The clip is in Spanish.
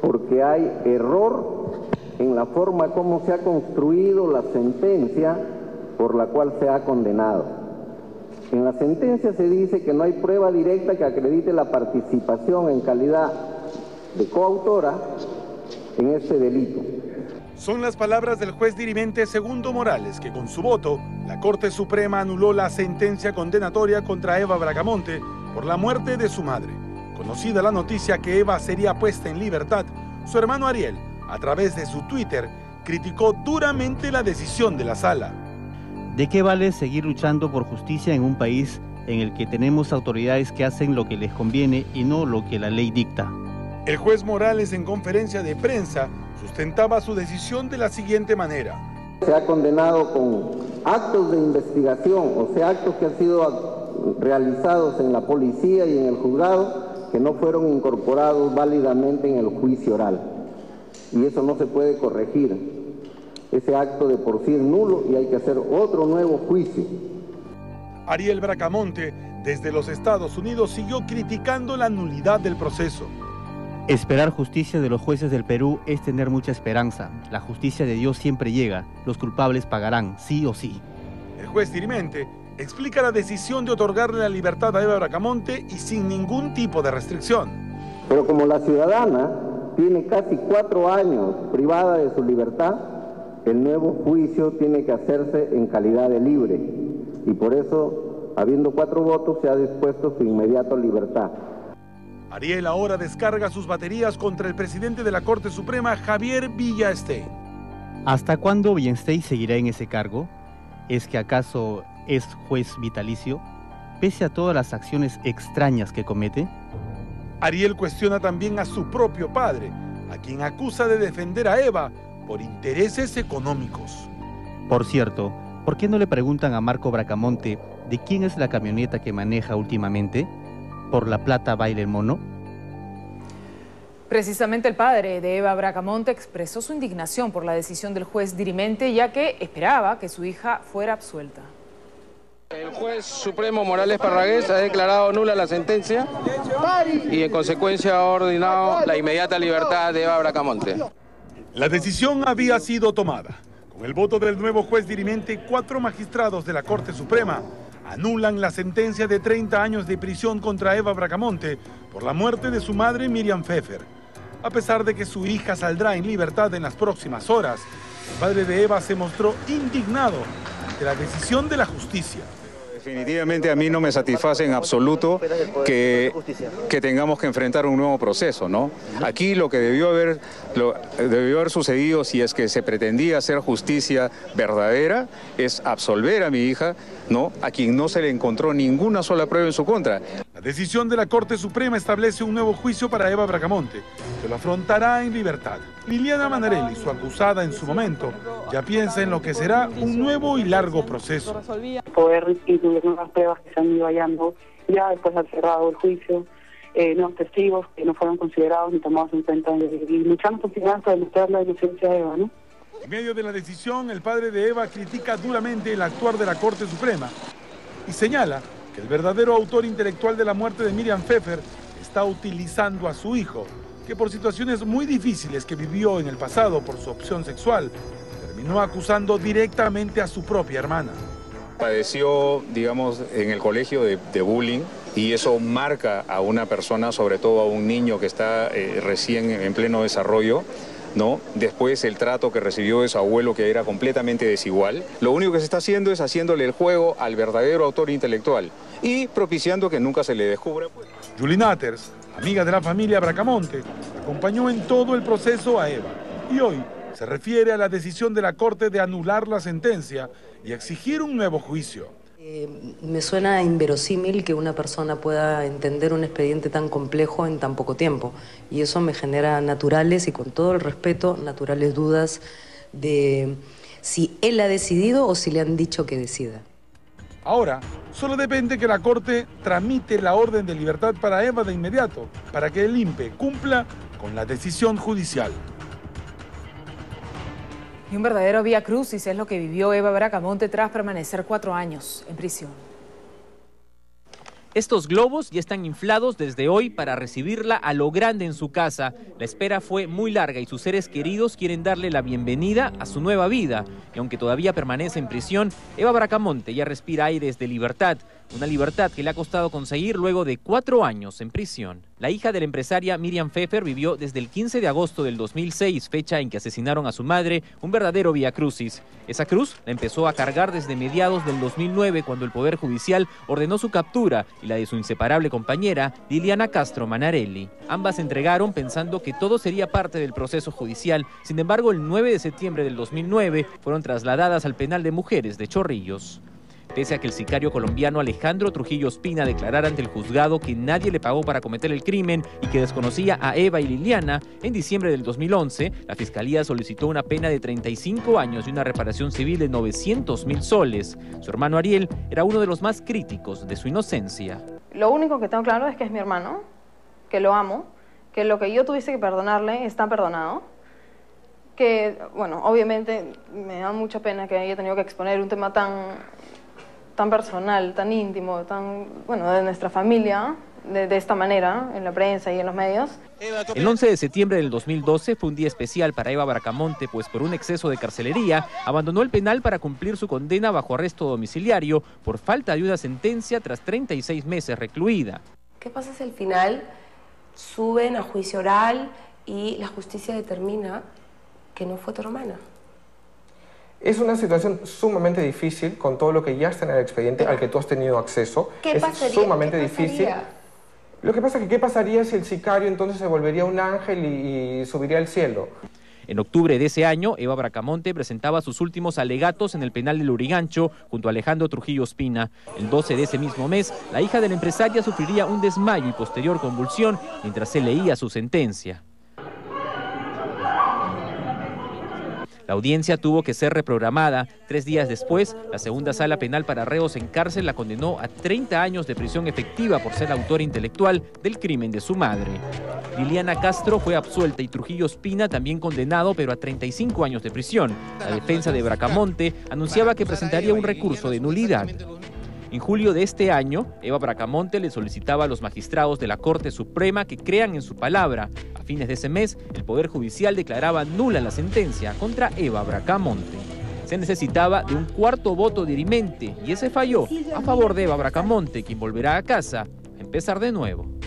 porque hay error en la forma como se ha construido la sentencia por la cual se ha condenado. En la sentencia se dice que no hay prueba directa que acredite la participación en calidad de coautora en este delito. Son las palabras del juez dirimente Segundo Morales, que con su voto, la Corte Suprema anuló la sentencia condenatoria contra Eva Bracamonte por la muerte de su madre. Conocida la noticia que Eva sería puesta en libertad, su hermano Ariel, a través de su Twitter, criticó duramente la decisión de la sala. ¿De qué vale seguir luchando por justicia en un país en el que tenemos autoridades que hacen lo que les conviene y no lo que la ley dicta? El juez Morales, en conferencia de prensa, sustentaba su decisión de la siguiente manera. Se ha condenado con actos de investigación, o sea, actos que han sido realizados en la policía y en el juzgado, que no fueron incorporados válidamente en el juicio oral. Y eso no se puede corregir. Ese acto de por sí es nulo y hay que hacer otro nuevo juicio. Ariel Bracamonte, desde los Estados Unidos, siguió criticando la nulidad del proceso. Esperar justicia de los jueces del Perú es tener mucha esperanza. La justicia de Dios siempre llega. Los culpables pagarán, sí o sí. El juez dirimente explica la decisión de otorgarle la libertad a Eva Bracamonte y sin ningún tipo de restricción. Pero como la ciudadana tiene casi 4 años privada de su libertad, el nuevo juicio tiene que hacerse en calidad de libre. Y por eso, habiendo 4 votos, se ha dispuesto su inmediata libertad. Ariel ahora descarga sus baterías contra el presidente de la Corte Suprema, Javier Villastein. ¿Hasta cuándo Villastein seguirá en ese cargo? ¿Es que acaso es juez vitalicio, pese a todas las acciones extrañas que comete? Ariel cuestiona también a su propio padre, a quien acusa de defender a Eva por intereses económicos. Por cierto, ¿por qué no le preguntan a Marco Bracamonte de quién es la camioneta que maneja últimamente? ¿Por la plata baila el mono? Precisamente el padre de Eva Bracamonte expresó su indignación por la decisión del juez dirimente, ya que esperaba que su hija fuera absuelta. El juez supremo Morales Parragués ha declarado nula la sentencia y en consecuencia ha ordenado la inmediata libertad de Eva Bracamonte. La decisión había sido tomada. Con el voto del nuevo juez dirimente, 4 magistrados de la Corte Suprema anulan la sentencia de 30 años de prisión contra Eva Bracamonte por la muerte de su madre Miriam Pfeffer. A pesar de que su hija saldrá en libertad en las próximas horas, el padre de Eva se mostró indignado ante la decisión de la justicia. Definitivamente a mí no me satisface en absoluto que tengamos que enfrentar un nuevo proceso, ¿no? Aquí lo que debió haber sucedido, si es que se pretendía hacer justicia verdadera, es absolver a mi hija, ¿no? A quien no se le encontró ninguna sola prueba en su contra. La decisión de la Corte Suprema establece un nuevo juicio para Eva Bracamonte, que lo afrontará en libertad. Liliana Manarelli, su acusada en su momento, ya piensa en lo que será un nuevo y largo proceso. Poder incluir nuevas pruebas que se han ido hallando ya después de haber cerrado el juicio, nuevos testigos que no fueron considerados ni tomados en cuenta, y luchamos por para demostrar la inocencia de Eva, ¿no? En medio de la decisión, el padre de Eva critica duramente el actuar de la Corte Suprema y señala que el verdadero autor intelectual de la muerte de Miriam Pfeffer está utilizando a su hijo, que por situaciones muy difíciles que vivió en el pasado por su opción sexual, terminó acusando directamente a su propia hermana. Padeció, digamos, en el colegio de bullying, y eso marca a una persona, sobre todo a un niño que está recién en pleno desarrollo, ¿no? Después el trato que recibió de su abuelo, que era completamente desigual. Lo único que se está haciendo es haciéndole el juego al verdadero autor intelectual y propiciando que nunca se le descubra. Julie Natters, amiga de la familia Bracamonte, acompañó en todo el proceso a Eva y hoy se refiere a la decisión de la Corte de anular la sentencia y exigir un nuevo juicio. Me suena inverosímil que una persona pueda entender un expediente tan complejo en tan poco tiempo, y eso me genera naturales, y con todo el respeto, naturales dudas de si él ha decidido o si le han dicho que decida. Ahora, solo depende que la Corte tramite la orden de libertad para Eva de inmediato, para que el INPE cumpla con la decisión judicial. Y un verdadero vía crucis es lo que vivió Eva Bracamonte tras permanecer 4 años en prisión. Estos globos ya están inflados desde hoy para recibirla a lo grande en su casa. La espera fue muy larga y sus seres queridos quieren darle la bienvenida a su nueva vida. Y aunque todavía permanece en prisión, Eva Bracamonte ya respira aires de libertad. Una libertad que le ha costado conseguir luego de 4 años en prisión. La hija de la empresaria Miriam Pfeffer vivió desde el 15 de agosto del 2006, fecha en que asesinaron a su madre, un verdadero viacrucis. Esa cruz la empezó a cargar desde mediados del 2009, cuando el Poder Judicial ordenó su captura y la de su inseparable compañera, Liliana Castro Manarelli. Ambas se entregaron pensando que todo sería parte del proceso judicial. Sin embargo, el 9 de septiembre del 2009 fueron trasladadas al penal de mujeres de Chorrillos. Pese a que el sicario colombiano Alejandro Trujillo Ospina declarara ante el juzgado que nadie le pagó para cometer el crimen y que desconocía a Eva y Liliana, en diciembre del 2011, la Fiscalía solicitó una pena de 35 años y una reparación civil de 900.000 soles. Su hermano Ariel era uno de los más críticos de su inocencia. Lo único que tengo claro es que es mi hermano, que lo amo, que lo que yo tuviese que perdonarle está perdonado. Que, bueno, obviamente me da mucha pena que haya tenido que exponer un tema tan personal, tan íntimo, de nuestra familia, de esta manera, en la prensa y en los medios. El 11 de septiembre del 2012 fue un día especial para Eva Bracamonte, pues por un exceso de carcelería abandonó el penal para cumplir su condena bajo arresto domiciliario por falta de una sentencia tras 36 meses recluida. ¿Qué pasa si al final suben a juicio oral y la justicia determina que no fue tu hermana? Es una situación sumamente difícil con todo lo que ya está en el expediente al que tú has tenido acceso. Es sumamente difícil. Lo que pasa es que ¿qué pasaría si el sicario entonces se volvería un ángel y subiría al cielo? En octubre de ese año, Eva Bracamonte presentaba sus últimos alegatos en el penal de Lurigancho junto a Alejandro Trujillo Ospina. El 12 de ese mismo mes, la hija de la empresaria sufriría un desmayo y posterior convulsión mientras se leía su sentencia. La audiencia tuvo que ser reprogramada. 3 días después, la segunda sala penal para reos en cárcel la condenó a 30 años de prisión efectiva por ser autora intelectual del crimen de su madre. Liliana Castro fue absuelta y Trujillo Ospina también condenado, pero a 35 años de prisión. La defensa de Bracamonte anunciaba que presentaría un recurso de nulidad. En julio de este año, Eva Bracamonte le solicitaba a los magistrados de la Corte Suprema que crean en su palabra. A fines de ese mes, el Poder Judicial declaraba nula la sentencia contra Eva Bracamonte. Se necesitaba de un cuarto voto dirimente y ese falló a favor de Eva Bracamonte, quien volverá a casa a empezar de nuevo.